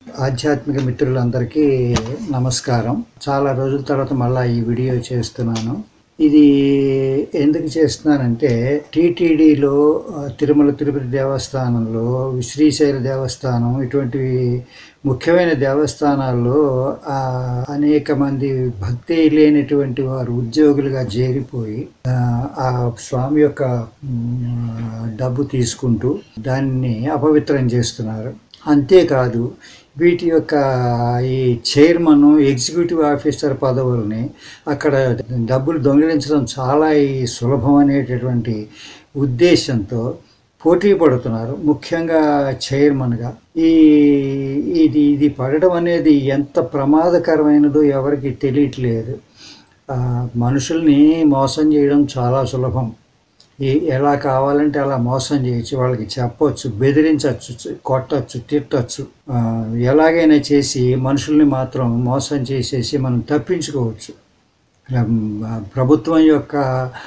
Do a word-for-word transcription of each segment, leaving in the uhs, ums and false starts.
ఆధ్యాత్మిక మిత్రులందరికీ నమస్కారం. చాలా రోజుల తర్వాత మళ్ళీ ఈ వీడియో చేస్తున్నాను. ఇది ఎందుకు చేస్తున్నానంటే టీటీడీలో తిరుమల తిరుపతి దేవస్థానంలో శ్రీశైల దేవస్థానం ఇటువంటి ముఖ్యమైన దేవస్థానాల్లో అనేక మంది భక్తి లేనటువంటి వారు ఉద్యోగులుగా చేరిపోయి ఆ స్వామి యొక్క డబ్బు తీసుకుంటూ దాన్ని అపవిత్రం చేస్తున్నారు. అంతేకాదు వీటి యొక్క ఈ చైర్మన్ ఎగ్జిక్యూటివ్ ఆఫీసర్ పదవుల్ని అక్కడ డబ్బులు దొంగిలించడం చాలా సులభం అనేటటువంటి ఉద్దేశంతో పోటీ పడుతున్నారు. ముఖ్యంగా చైర్మన్గా ఈ ఇది ఇది పడడం అనేది ఎంత ప్రమాదకరమైనదో ఎవరికి తెలియట్లేదు. మనుషుల్ని మోసం చేయడం చాలా సులభం. ఎలా కావాలంటే అలా మోసం చేయొచ్చు, వాళ్ళకి చెప్పొచ్చు, బెదిరించవచ్చు, కొట్టచ్చు, తిట్టచ్చు, ఎలాగైనా చేసి మనుషుల్ని మాత్రం మోసం చేసేసి మనం తప్పించుకోవచ్చు. ప్రభుత్వం యొక్క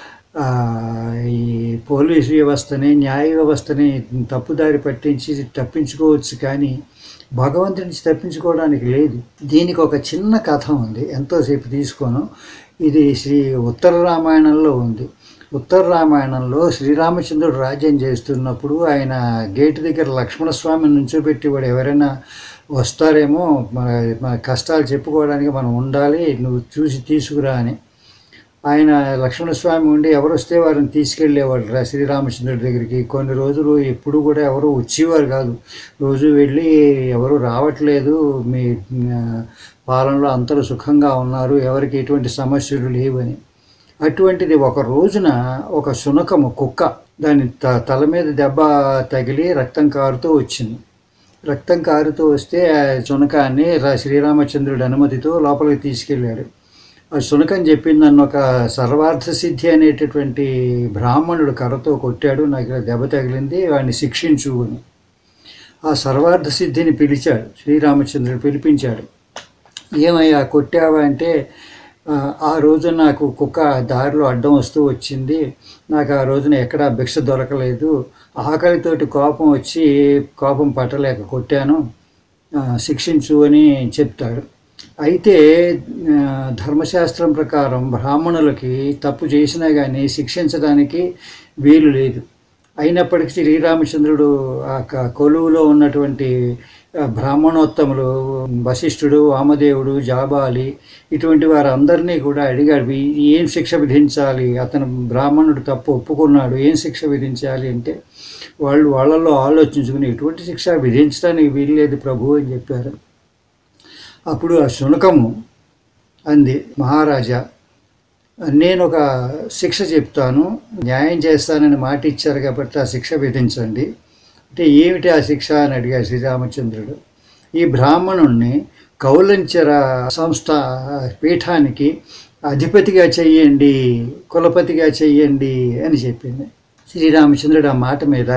ఈ పోలీసు వ్యవస్థని న్యాయ వ్యవస్థని తప్పుదారి పట్టించి తప్పించుకోవచ్చు, కానీ భగవంతుడి నుంచి తప్పించుకోవడానికి లేదు. దీనికి ఒక చిన్న కథ ఉంది, ఎంతోసేపు తీసుకోను. ఇది శ్రీ ఉత్తర రామాయణంలో ఉంది. ఉత్తర రామాయణంలో శ్రీరామచంద్రుడు రాజ్యం చేస్తున్నప్పుడు ఆయన గేటు దగ్గర లక్ష్మణస్వామిని నుంచోబెట్టి వాడు ఎవరైనా వస్తారేమో, మన మన కష్టాలు చెప్పుకోవడానికి మనం ఉండాలి, నువ్వు చూసి తీసుకురా అని. ఆయన లక్ష్మణస్వామి ఉండి ఎవరు వస్తే వారిని తీసుకెళ్ళేవాడు రా శ్రీరామచంద్రుడి దగ్గరికి. కొన్ని రోజులు ఎప్పుడు కూడా ఎవరు వచ్చేవారు కాదు. రోజు వెళ్ళి ఎవరు రావట్లేదు, మీ పాలనలో అందరూ సుఖంగా ఉన్నారు, ఎవరికి ఎటువంటి సమస్యలు లేవని. అటువంటిది ఒక రోజున ఒక శునకము కుక్క దాని త తల మీద దెబ్బ తగిలి రక్తం కారుతూ వచ్చింది. రక్తం కారుతూ వస్తే ఆ శునకాన్ని శ్రీరామచంద్రుడి అనుమతితో లోపలికి తీసుకెళ్ళాడు. ఆ శునకం చెప్పింది, నన్ను ఒక సర్వార్థ సిద్ధి అనేటటువంటి బ్రాహ్మణుడు కర్రతో కొట్టాడు, నాకు దెబ్బ తగిలింది, వాడిని శిక్షించు అని. ఆ సర్వార్థ సిద్ధిని పిలిచాడు శ్రీరామచంద్రుడు, పిలిపించాడు. ఏమయ్యా కొట్టావా అంటే, ఆ రోజు నాకు కుక్క దారిలో అడ్డం వస్తూ వచ్చింది, నాకు ఆ రోజున ఎక్కడా భిక్ష దొరకలేదు, ఆకలితోటి కోపం వచ్చి కోపం పట్టలేక కొట్టాను, శిక్షించు అని చెప్తాడు. అయితే ధర్మశాస్త్రం ప్రకారం బ్రాహ్మణులకి తప్పు చేసినా కానీ శిక్షించడానికి వీలు లేదు. అయినప్పటికీ శ్రీరామచంద్రుడు ఆ కొలువులో ఉన్నటువంటి బ్రాహ్మణోత్తములు వశిష్ఠుడు, వామదేవుడు, జాబాలి ఇటువంటి వారందరినీ కూడా అడిగాడు, ఏం శిక్ష విధించాలి, అతను బ్రాహ్మణుడు తప్పు ఒప్పుకున్నాడు, ఏం శిక్ష విధించాలి అంటే వాళ్ళు వాళ్ళల్లో ఆలోచించుకుని ఎటువంటి శిక్ష విధించడానికి వీల్లేదు ప్రభు అని చెప్పారు. అప్పుడు ఆ శునకము అంది, మహారాజా నేను ఒక శిక్ష చెప్తాను, న్యాయం చేస్తానని మాట ఇచ్చారు కాబట్టి ఆ శిక్ష విధించండి అంటే. ఏమిటి ఆ శిక్ష అని అడిగాడు శ్రీరామచంద్రుడు. ఈ బ్రాహ్మణుణ్ణి కౌలంచర సంస్థ పీఠానికి అధిపతిగా చెయ్యండి, కులపతిగా చెయ్యండి అని చెప్పింది. శ్రీరామచంద్రుడు ఆ మాట మీద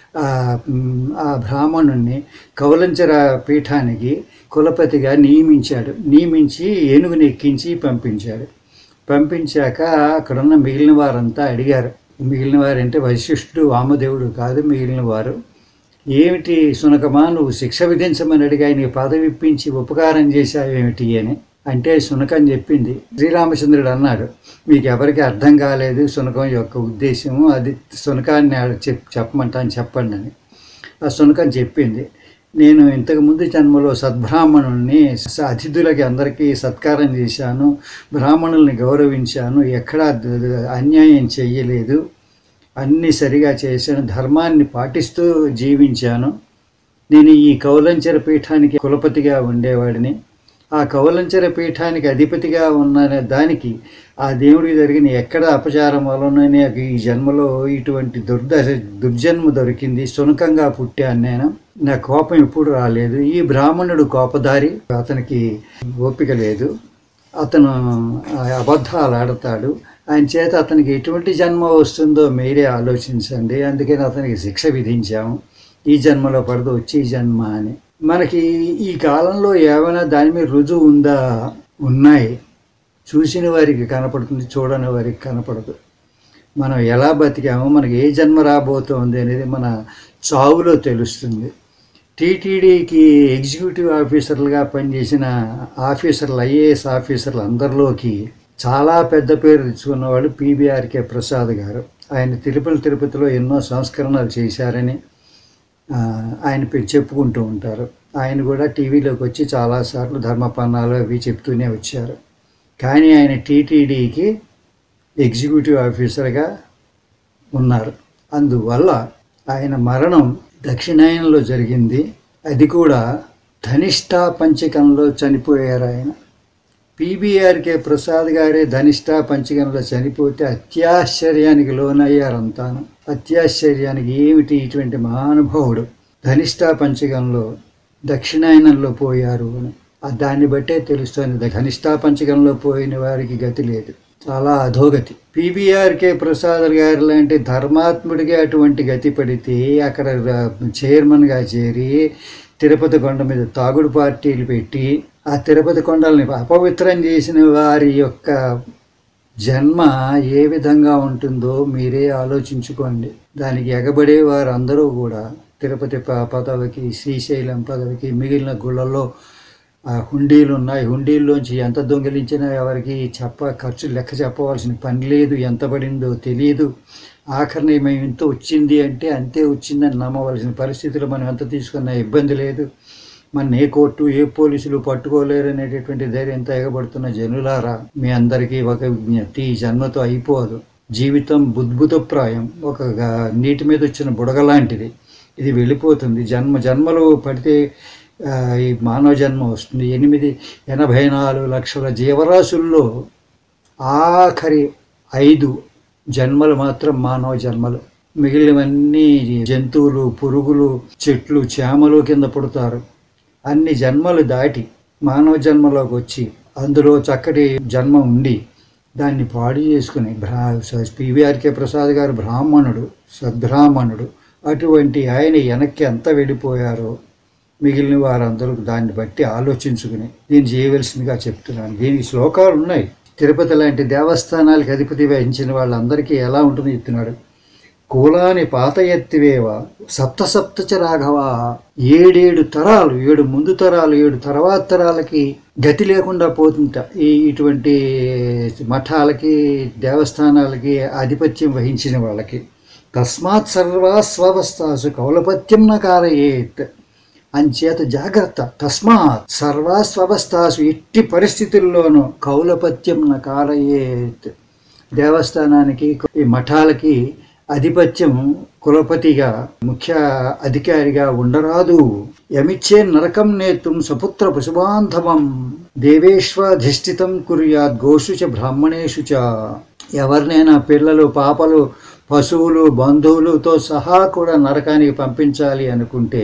ఆ బ్రాహ్మణుణ్ణి కౌలంచర పీఠానికి కులపతిగా నియమించాడు. నియమించి ఏనుగుని ఎక్కించి పంపించాడు. పంపించాక అక్కడున్న మిగిలిన వారంతా అడిగారు. మిగిలిన వారంటే వశిష్ఠుడు, వామదేవుడు కాదు, మిగిలిన వారు, ఏమిటి శునకమా నువ్వు శిక్ష విధించమని అడిగా నీ పదవి ఇప్పించి ఉపకారం చేశావేమిటి అని అంటే శునకం చెప్పింది. శ్రీరామచంద్రుడు అన్నాడు, మీకు ఎవరికి అర్థం కాలేదు శునకం యొక్క ఉద్దేశము, అది శునకాన్ని చెప్ చెప్పమంటాను చెప్పండి అని. ఆ శునకం చెప్పింది, నేను ఇంతకుముందు జన్మలో సద్బ్రాహ్మణుల్ని అతిథులకి అందరికీ సత్కారం చేశాను, బ్రాహ్మణుల్ని గౌరవించాను, ఎక్కడా అన్యాయం చెయ్యలేదు, అన్నీ సరిగా చేశాను, ధర్మాన్ని పాటిస్తూ జీవించాను. నేను ఈ కౌలంచర పీఠానికి కులపతిగా ఉండేవాడిని. ఆ కౌలంచర పీఠానికి అధిపతిగా ఉన్న దానికి ఆ దేవుడికి జరిగిన ఎక్కడ అపచారం వలన ఈ జన్మలో ఇటువంటి దుర్దశ దుర్జన్మ దొరికింది, శునకంగా పుట్టాను నేను, నా కోపం ఎప్పుడు రాలేదు. ఈ బ్రాహ్మణుడు కోపదారి, అతనికి ఓపిక లేదు, అతను అబద్ధాలు ఆడతాడు, ఆయన చేత అతనికి ఎటువంటి జన్మ వస్తుందో మీరే ఆలోచించండి, అందుకని అతనికి శిక్ష విధించాము, ఈ జన్మలో పడదు వచ్చే జన్మ అని. మనకి ఈ కాలంలో ఏమైనా దాని మీద రుజువు ఉందా? ఉన్నాయి, చూసిన వారికి కనపడుతుంది, చూడని వారికి కనపడదు. మనం ఎలా బతికామో, మనకి ఏ జన్మ రాబోతోంది అనేది మన చావులో తెలుస్తుంది. టీటీడీకి ఎగ్జిక్యూటివ్ ఆఫీసర్లుగా పనిచేసిన ఆఫీసర్లు, ఐఏఎస్ ఆఫీసర్లు అందరిలోకి చాలా పెద్ద పేరు తెచ్చుకున్నవాడు పీబీఆర్కే ప్రసాద్ గారు. ఆయన తిరుపతి తిరుపతిలో ఎన్నో సంస్కరణలు చేశారని ఆయన చెప్పుకుంటూ ఉంటారు. ఆయన కూడా టీవీలోకి వచ్చి చాలాసార్లు ధర్మపన్నాలు అవి చెప్తూనే వచ్చారు. కానీ ఆయన టీటీడీకి ఎగ్జిక్యూటివ్ ఆఫీసర్గా ఉన్నారు. అందువల్ల ఆయన మరణం దక్షిణాయనంలో జరిగింది. అది కూడా ధనిష్టా పంచకంలో చనిపోయారు ఆయన. పీబీఆర్కే ప్రసాద్ గారే ధనిష్టా పంచకంలో చనిపోతే అత్యాశ్చర్యానికి లోనయ్యారంతాను. అత్యాశ్చర్యానికి ఏమిటి ఇటువంటి మహానుభావుడు ధనిష్టా పంచకంలో దక్షిణాయనంలో పోయారు అని. దాన్ని బట్టే తెలుస్తుంది ధనిష్టా పంచకంలో పోయిన వారికి గతి లేదు, చాలా అధోగతి. పీబీఆర్కే ప్రసాద్ గారు లాంటి ధర్మాత్ముడిగా అటువంటి గతి పడితే అక్కడ చైర్మన్గా చేరి తిరుపతి కొండ మీద తాగుడు పార్టీలు పెట్టి ఆ తిరుపతి కొండల్ని అపవిత్రం చేసిన వారి యొక్క జన్మ ఏ విధంగా ఉంటుందో మీరే ఆలోచించుకోండి. దానికి ఎగబడే వారందరూ కూడా తిరుపతి పదవికి, శ్రీశైలం పదవికి, మిగిలిన గుళ్ళల్లో హుండీలు ఉన్నాయి. హుండీల్లోంచి ఎంత దొంగిలించినా ఎవరికి చెప్ప ఖర్చు లెక్క చెప్పవలసిన పని లేదు. ఎంత పడిందో తెలియదు. ఆఖరిని మేము ఇంత వచ్చింది అంటే అంతే వచ్చిందని నమ్మవలసిన పరిస్థితులు మనం ఎంత తీసుకున్నా ఇబ్బంది లేదు. మన ఏ కోర్టు ఏ పోలీసులు పట్టుకోలేరు అనేటటువంటి ధైర్యంతో ఎగబడుతున్న జనులారా, మీ అందరికీ ఒక విజ్ఞప్తి, ఈ జన్మతో అయిపోదు. జీవితం బుద్భుతప్రాయం, ఒక నీటి మీద వచ్చిన బుడగ లాంటిది. ఇది వెళ్ళిపోతుంది. జన్మ జన్మలు పడితే ఈ మానవ జన్మ వస్తుంది. ఎనిమిది ఎనభై నాలుగు లక్షల జీవరాశుల్లో ఆఖరి ఐదు జన్మలు మాత్రం మానవ జన్మలు. మిగిలినవన్నీ జంతువులు, పురుగులు, చెట్లు, చేమలు కింద పుడతారు. అన్ని జన్మలు దాటి మానవ జన్మలోకి వచ్చి అందులో చక్కటి జన్మ ఉండి దాన్ని పాడు చేసుకుని బ్రా పీబీఆర్కే ప్రసాద్ గారు బ్రాహ్మణుడు, సద్బ్రాహ్మణుడు. అటువంటి ఆయన వెనక్కి ఎంత వెళ్ళిపోయారో మిగిలిన వారందరూ దాన్ని బట్టి ఆలోచించుకుని దీన్ని చేయవలసిందిగా చెప్తున్నాను. దీనికి శ్లోకాలు ఉన్నాయి. తిరుపతి లాంటి దేవస్థానాలకు అధిపతి వహించిన వాళ్ళందరికీ ఎలా ఉంటుందో చెప్తున్నాడు. కులాని పాత ఎత్తివేవ సప్త సప్తచ రాఘవ. ఏడేడు తరాలు, ఏడు ముందు తరాలు, ఏడు తర్వాత తరాలకి గతి లేకుండా పోతుంట ఈ ఇటువంటి మఠాలకి, దేవస్థానాలకి ఆధిపత్యం వహించిన వాళ్ళకి. తస్మాత్ సర్వా స్వవస్థాసు కౌలపత్యం న కారయేత్. అంచేత జాగ్రత్త. తస్మాత్ సర్వా స్వవస్థాసు, ఎట్టి పరిస్థితుల్లోనూ కౌలపత్యం న కారయేత్. దేవస్థానానికి, ఈ మఠాలకి అధిపత్యం కులపతిగా, ముఖ్య అధికారిగా ఉండరాదు. యమిచ్చే నరకం నేతుం సపుత్ర పశుబాంధవం దేవేష్వాధిష్ఠితం కుర్యాద్ గోషు చ బ్రాహ్మణేషు చ. ఎవరినైనా పిల్లలు, పాపలు, పశువులు, బంధువులతో సహా కూడా నరకానికి పంపించాలి అనుకుంటే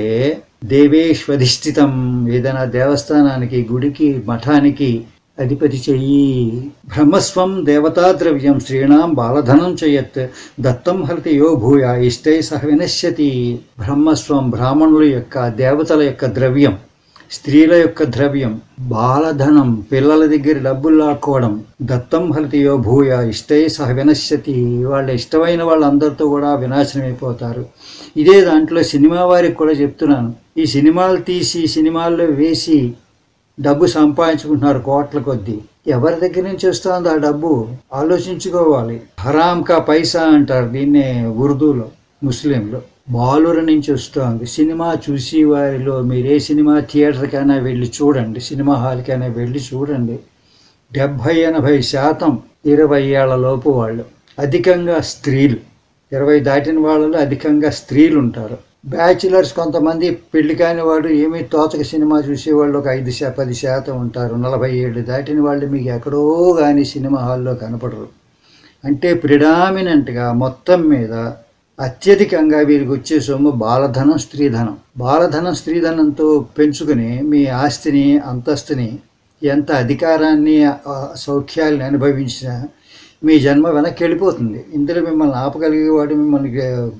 దేవేష్వధిష్ఠితం, ఏదైనా దేవస్థానానికి, గుడికి, మఠానికి అధిపతి చెయ్యి. బ్రహ్మస్వం దేవతాద్రవ్యం శ్రీణాం బాలధనం చేయత్ దత్తం హరతి యో భూయ ఇష్టై సహ వినశ్యతి. బ్రహ్మస్వం బ్రాహ్మణుల యొక్క, దేవతల యొక్క ద్రవ్యం, స్త్రీల యొక్క ద్రవ్యం, బాలధనం, పిల్లల దగ్గర డబ్బులు లాక్కోవడం. దత్తం హరతి యో భూయ ఇష్టై సహ వినశ్యతి. వాళ్ళ ఇష్టమైన వాళ్ళందరితో కూడా వినాశనం అయిపోతారు. ఇదే దాంట్లో సినిమా వారికి కూడా చెప్తున్నాను. ఈ సినిమాలు తీసి సినిమాల్లో వేసి డబ్బు సంపాదించుకుంటున్నారు కోట్ల కొద్దీ. ఎవరి దగ్గర నుంచి వస్తుందో ఆ డబ్బు ఆలోచించుకోవాలి. హరాం కా పైసా అంటారు దీన్నే ఉర్దూలో, ముస్లింలో. బాలుర నుంచి వస్తుంది. సినిమా చూసి వారిలో మీరు ఏ సినిమా థియేటర్కైనా వెళ్ళి చూడండి, సినిమా హాల్కైనా వెళ్ళి చూడండి, డెబ్భై ఎనభై శాతం ఇరవై ఏళ్ల లోపు వాళ్ళు. అధికంగా స్త్రీలు, ఇరవై దాటిన వాళ్ళలో అధికంగా స్త్రీలు ఉంటారు. బ్యాచులర్స్ కొంతమంది, పెళ్లి కాని వాడు, ఏమీ తోచక సినిమా చూసేవాళ్ళు ఒక ఐదు శా పది శాతం ఉంటారు. నలభై ఏళ్ళు దాటిన వాళ్ళు మీకు ఎక్కడో కానీ సినిమా హాల్లో కనపడరు. అంటే ప్రిడామినెంట్గా మొత్తం మీద అత్యధికంగా వీరికి వచ్చే సొమ్ము బాలధనం, స్త్రీధనం. బాలధనం, స్త్రీధనంతో పెంచుకుని మీ ఆస్తిని, అంతస్తుని, ఎంత అధికారాన్ని, సౌఖ్యాలను అనుభవించినా మీ జన్మ వెనక్కి వెళ్ళిపోతుంది. ఇందులో మిమ్మల్ని ఆపగలిగేవాడు, మిమ్మల్ని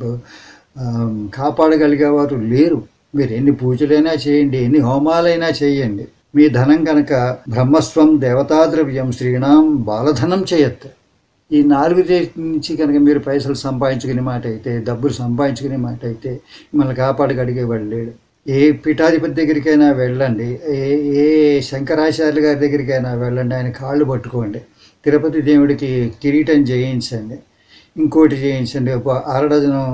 కాపాడగలిగేవారు లేరు. మీరు ఎన్ని పూజలైనా చేయండి, ఎన్ని హోమాలైనా చేయండి, మీ ధనం కనుక బ్రహ్మస్వం దేవతాద్రవ్యం శ్రీణాం బాలధనం చేయత్. ఈ నాలుగు నుంచి కనుక మీరు పైసలు సంపాదించుకునే మాట అయితే, డబ్బులు సంపాదించుకునే మాట అయితే మిమ్మల్ని కాపాడగలిగేవాడు లేడు. ఏ పీఠాధిపతి దగ్గరికైనా వెళ్ళండి, ఏ ఏ శంకరాచార్యుల గారి దగ్గరికైనా వెళ్ళండి, ఆయన కాళ్ళు పట్టుకోండి, తిరుపతి దేవుడికి కిరీటం చేయించండి, ఇంకోటి చేయించండి, ఒక అరడజను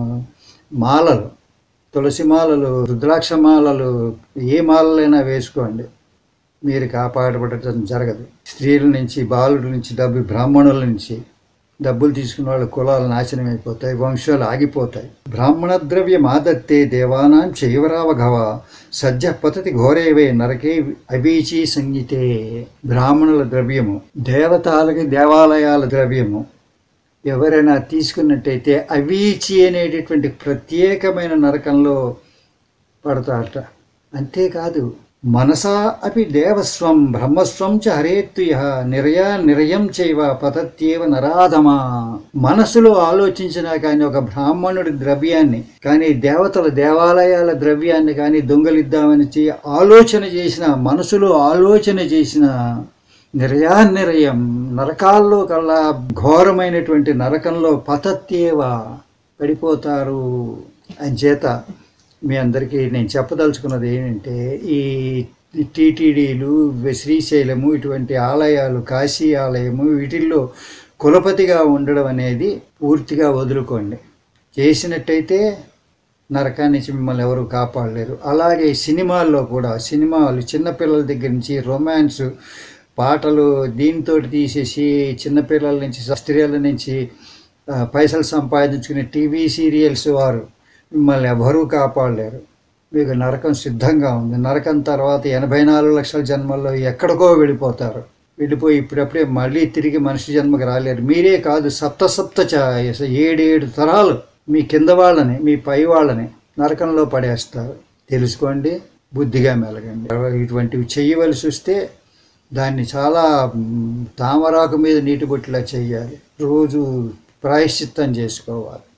మాలలు, తులసి మాలలు, రుద్రాక్ష మాలలు, ఏ మాలలైనా వేసుకోండి, మీరు కాపాడబడటం జరగదు. స్త్రీల నుంచి, బాలుల నుంచి, డబ్బు బ్రాహ్మణుల నుంచి డబ్బులు తీసుకున్న వాళ్ళ కులాలు నాశనం అయిపోతాయి, వంశాలు ఆగిపోతాయి. బ్రాహ్మణ ద్రవ్యం ఆదత్తే దేవానాం చైవరావఘవ సజ్జ పతతి ఘోరేవే నరకే అబీచీ సంగీతే. బ్రాహ్మణుల ద్రవ్యము, దేవతలకి దేవాలయాల ద్రవ్యము ఎవరైనా తీసుకున్నట్టయితే అవీచి అనేటటువంటి ప్రత్యేకమైన నరకంలో పడతారట. అంతేకాదు, మనసా అపి దేవస్వం బ్రహ్మస్వం చ హరేత్తుయ నిర్యా నిర్యం చైవ పతత్యేవ నరాధమా. మనసులో ఆలోచించినా కానీ ఒక బ్రాహ్మణుడి ద్రవ్యాన్ని కానీ, దేవతల దేవాలయాల ద్రవ్యాన్ని కానీ దొంగలిద్దామని ఆలోచన చేసిన, మనసులో ఆలోచన చేసిన నిర్యా నిర్యం నరకాల్లో కల్లా ఘోరమైనటువంటి నరకంలో పతత్యేవ పడిపోతారు. అంచేత మీ అందరికీ నేను చెప్పదలుచుకున్నది ఏంటంటే, ఈ టీటీడీలు, శ్రీశైలము, ఇటువంటి ఆలయాలు, కాశీ ఆలయము, వీటిల్లో కులపతిగా ఉండడం అనేది పూర్తిగా వదులుకోండి. చేసినట్టయితే నరకాన్ని నుంచి మిమ్మల్ని ఎవరు కాపాడలేరు. అలాగే సినిమాల్లో కూడా, సినిమాలు చిన్నపిల్లల దగ్గర నుంచి రొమాన్స్ పాటలు దీంతో తీసేసి చిన్నపిల్లల నుంచి, స్త్రీల నుంచి పైసలు సంపాదించుకునే టీవీ సీరియల్స్ వారు మిమ్మల్ని ఎవరూ కాపాడలేరు. మీకు నరకం సిద్ధంగా ఉంది. నరకం తర్వాత ఎనభై నాలుగు లక్షల జన్మల్లో ఎక్కడికో వెళ్ళిపోతారు. వెళ్ళిపోయి ఇప్పుడప్పుడే మళ్ళీ తిరిగి మనిషి జన్మకు రాలేరు. మీరే కాదు, సప్త సప్త ఛాయస ఏడేడు తరాలు మీ కింద వాళ్ళని, మీ పై వాళ్ళని నరకంలో పడేస్తారు. తెలుసుకోండి, బుద్ధిగా మెలగండి. ఇటువంటివి చేయవలసి వస్తే దాన్ని చాలా తామరాకు మీద నీటి బొట్టులా చేయాలి. రోజు ప్రాయశ్చిత్తం చేసుకోవాలి.